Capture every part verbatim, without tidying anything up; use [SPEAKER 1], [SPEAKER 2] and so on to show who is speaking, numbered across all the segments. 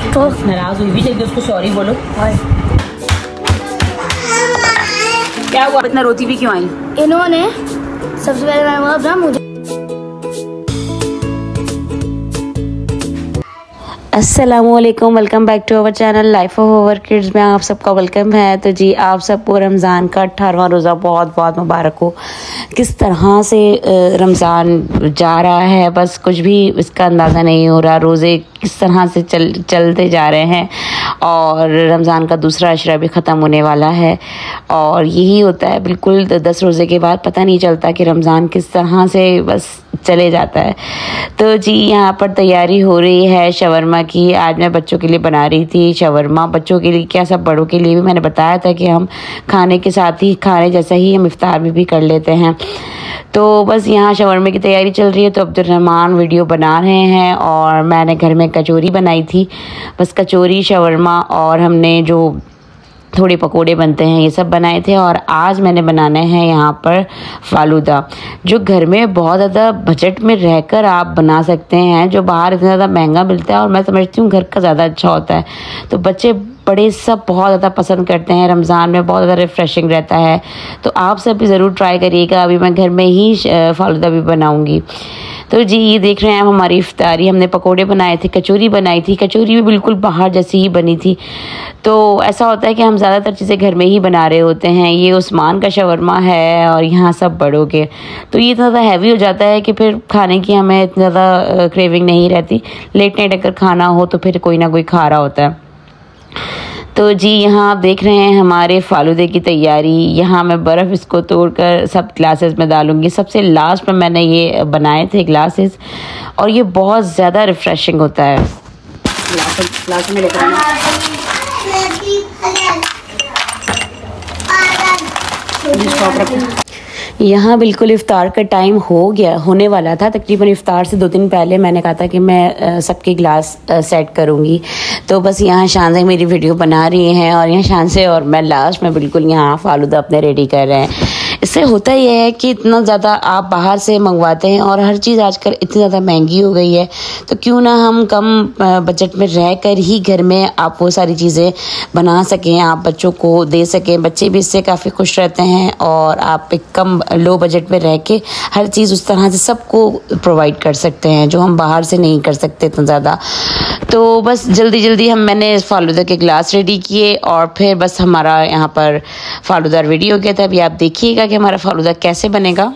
[SPEAKER 1] तो नाराज हुई भी, जल्दी उसको सॉरी बोलो। क्या हुआ, इतना रोती भी क्यों आई?
[SPEAKER 2] इन्होंने सबसे पहले मैंने बोला मुझे।
[SPEAKER 3] अस्सलामुअलैकुम, welcome back to our channel life of our kids में आप सबका वेलकम है। तो जी आप सबको रमज़ान का अठारहवां रोज़ा बहुत बहुत मुबारक हो। किस तरह से रमज़ान जा रहा है, बस कुछ भी इसका अंदाज़ा नहीं हो रहा। रोज़े किस तरह से चल चलते जा रहे हैं और रमज़ान का दूसरा अशरा भी ख़त्म होने वाला है। और यही होता है बिल्कुल, दस रोज़े के बाद पता नहीं चलता कि रमज़ान किस तरह से बस चले जाता है। तो जी यहाँ पर तैयारी हो रही है शवरमा की। आज मैं बच्चों के लिए बना रही थी शवरमा। बच्चों के लिए क्या, सब बड़ों के लिए भी। मैंने बताया था कि हम खाने के साथ ही, खाने जैसा ही हम इफ्तार में भी कर लेते हैं। तो बस यहाँ शवरमे की तैयारी चल रही है। तो अब्दुर्रहमान वीडियो बना रहे हैं और मैंने घर में कचौरी बनाई थी। बस कचौरी, शवरमा और हमने जो थोड़े पकोड़े बनते हैं ये सब बनाए थे। और आज मैंने बनाने हैं यहाँ पर फालूदा, जो घर में बहुत ज़्यादा बजट में रहकर आप बना सकते हैं, जो बाहर इतना ज़्यादा महंगा मिलता है। और मैं समझती हूँ घर का ज़्यादा अच्छा होता है। तो बच्चे बड़े सब बहुत ज़्यादा पसंद करते हैं। रमज़ान में बहुत ज़्यादा रिफ़्रेशिंग रहता है। तो आप सब भी ज़रूर ट्राई करिएगा। अभी मैं घर में ही फालूदा भी बनाऊँगी। तो जी ये देख रहे हैं आप हमारी इफ्तारी। हमने पकोड़े बनाए थे, कचौरी बनाई थी। कचौरी भी बिल्कुल बाहर जैसी ही बनी थी। तो ऐसा होता है कि हम ज़्यादातर चीज़ें घर में ही बना रहे होते हैं। ये उस्मान का शवरमा है और यहाँ सब बड़ों के। तो ये इतना ज़्यादा हैवी हो जाता है कि फिर खाने की हमें इतना ज़्यादा क्रेविंग नहीं रहती। लेट नाइट अगर खाना हो तो फिर कोई ना कोई खा रहा होता है। तो जी यहाँ आप देख रहे हैं हमारे फालूदे की तैयारी। यहाँ मैं बर्फ़ इसको तोड़कर सब ग्लासेस में डालूँगी। सबसे लास्ट में मैंने ये बनाए थे ग्लासेस, और ये बहुत ज़्यादा रिफ़्रेशिंग होता है। ग्लास ग्लास में लेकर यहाँ बिल्कुल इफ़्तार का टाइम हो गया, होने वाला था। तकरीबन इफ़्तार से दो दिन पहले मैंने कहा था कि मैं सबके ग्लास सेट करूँगी। तो बस यहाँ शानज़े मेरी वीडियो बना रही हैं और यहाँ शानज़े और मैं लास्ट में बिल्कुल यहाँ फालूदा अपने रेडी कर रहे हैं। इससे होता यह है कि इतना ज़्यादा आप बाहर से मंगवाते हैं और हर चीज़ आजकल इतनी ज़्यादा महंगी हो गई है, तो क्यों ना हम कम बजट में रहकर ही घर में आप वो सारी चीज़ें बना सकें, आप बच्चों को दे सकें। बच्चे भी इससे काफ़ी खुश रहते हैं और आप एक कम लो बजट में रह के हर चीज़ उस तरह से सबको प्रोवाइड कर सकते हैं जो हम बाहर से नहीं कर सकते इतना ज़्यादा। तो बस जल्दी जल्दी हम मैंने फालूदा के ग्लास रेडी किए और फिर बस हमारा यहाँ पर फालूदा रेडी हो गया था। अभी आप देखिएगा कि हमारा फालूदा कैसे बनेगा।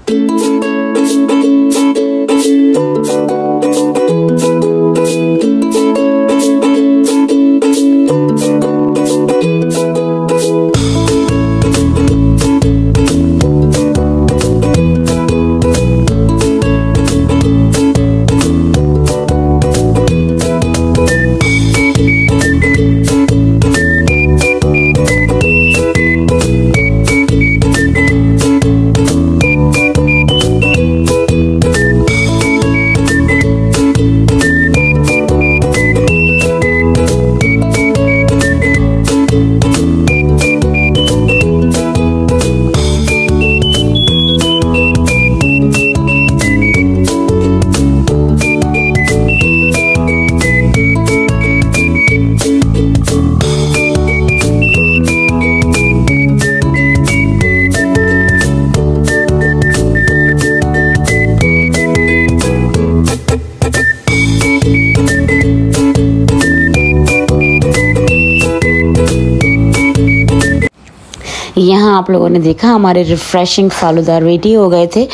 [SPEAKER 3] यहाँ आप लोगों ने देखा हमारे रिफ़्रेशिंग फालूदा रेडी हो गए थे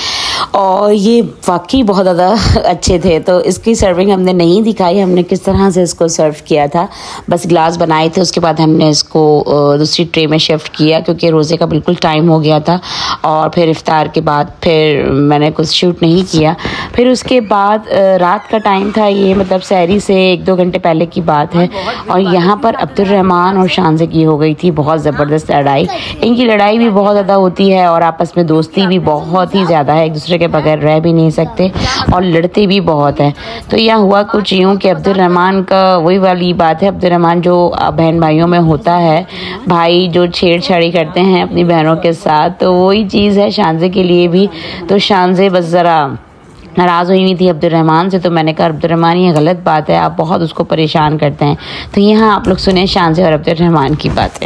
[SPEAKER 3] और ये वाकई बहुत ज़्यादा अच्छे थे। तो इसकी सर्विंग हमने नहीं दिखाई, हमने किस तरह से इसको सर्व किया था। बस ग्लास बनाए थे, उसके बाद हमने इसको दूसरी ट्रे में शिफ्ट किया क्योंकि रोज़े का बिल्कुल टाइम हो गया था। और फिर इफ्तार के बाद फिर मैंने कुछ शूट नहीं किया। फिर उसके बाद रात का टाइम था, ये मतलब सहरी से एक दो घंटे पहले की बात है। और यहाँ पर अब्दुर्रहमान और शानज़े की हो गई थी बहुत ज़बरदस्त लड़ाई। इनकी लड़ाई भी बहुत ज़्यादा होती है और आपस में दोस्ती भी बहुत ही ज़्यादा है, एक दूसरे के बगैर रह भी नहीं सकते और लड़ते भी बहुत हैं। तो यहाँ हुआ कुछ यूँ कि अब्दुर्रहमान का वही वाली बात है, अब्दुर्रहमान जो बहन भाइयों में होता है, भाई जो छेड़छाड़ी करते हैं अपनी बहनों के साथ, तो वही चीज़ है शानज़े के लिए भी। तो शानज़े बस ज़रा नाराज़ हुई हुई थी अब्दुर्रहमान से, तो मैंने कहा अब्दुर्रहमान ये गलत बात है, आप बहुत उसको परेशान करते हैं। तो यहाँ आप लोग सुने शानज़े और अब्दुर्रहमान की बातें।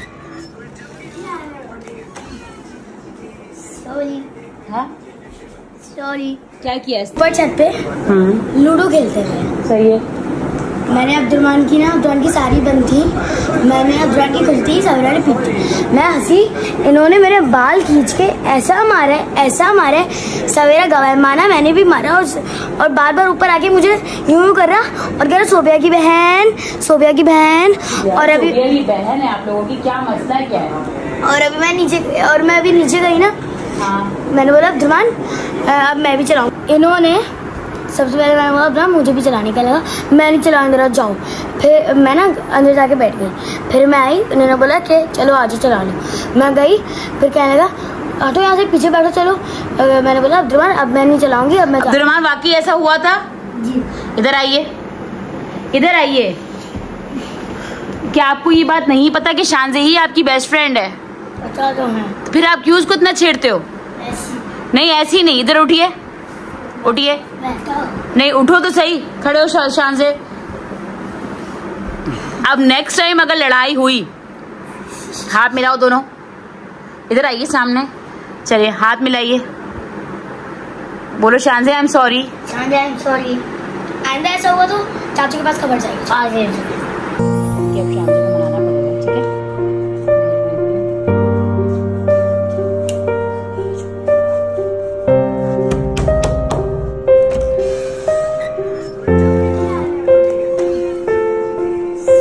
[SPEAKER 2] सॉरी
[SPEAKER 1] हाँ
[SPEAKER 2] सॉरी
[SPEAKER 1] क्या किया?
[SPEAKER 2] ऊपर छत पे लूडो खेलते थे।
[SPEAKER 1] सही है।
[SPEAKER 2] मैंने अब्दुर्रहमान की ना अब्दुर्रहमान की सारी बंद थी, मैंने अब्दुर्रहमान की खुलती सवेरा ने पीटी, मैं हंसी, इन्होंने मेरे बाल खींच के ऐसा मारे ऐसा मारे, सवेरा गवाह माना, मैंने भी मारा, और, और बार बार ऊपर आके मुझे यूं यूं कर रहा और कह रहा सोफिया की बहन सोफिया की बहन। और अभी
[SPEAKER 1] बहन है आप लोगों की, क्या मसला क्या है?
[SPEAKER 2] और अभी मैं नीचे और मैं अभी नीचे गई ना,
[SPEAKER 1] हाँ।
[SPEAKER 2] मैंने बोला अब्दुर्रहमान अब मैं भी चलाऊँ। इन्होंने सबसे पहले मैंने बोला अब्दुर्रहमान मुझे भी चलाने का लगा, मैं नहीं चलाने दे रहा, जाओ। फिर मैं ना अंदर जाके बैठ गई, फिर मैं आई, उन्होंने बोला कि चलो आज ही चला लो। मैं गई, फिर कहने लगा ऑटो यहाँ से पीछे बैठो चलो। मैंने बोला अब्दुर्रहमान अब मैं नहीं चलाऊंगी, अब मैं।
[SPEAKER 1] अब्दुर्रहमान वाकई ऐसा हुआ था
[SPEAKER 2] जी।
[SPEAKER 1] इधर आइए, इधर आइए। क्या आपको ये बात नहीं पता कि शानज़े ही आपकी बेस्ट फ्रेंड है?
[SPEAKER 2] पता तो है।
[SPEAKER 1] फिर आप क्यों उसको इतना छेड़ते हो?
[SPEAKER 2] ऐसी
[SPEAKER 1] नहीं ऐसी नहीं, इधर उठिए, उठिए, नहीं उठो तो सही, खड़े हो शानज़े। अब नेक्स्ट टाइम अगर लड़ाई हुई, हाथ मिलाओ दोनों, इधर आइए सामने, चलिए हाथ मिलाइए, बोलो Shanzay I am sorry.
[SPEAKER 2] Shanzay I am sorry. आइंदा ऐसा हुआ तो चाचू के पास खबर जाएगी। आ जाइए।
[SPEAKER 1] अब शानज़े को मनाना पड़ेगा, ठीक है?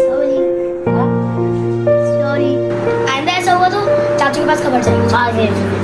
[SPEAKER 2] सॉरी। आइंदा ऐसा हुआ तो चाचू के पास खबर जाएगी। आ जाइए।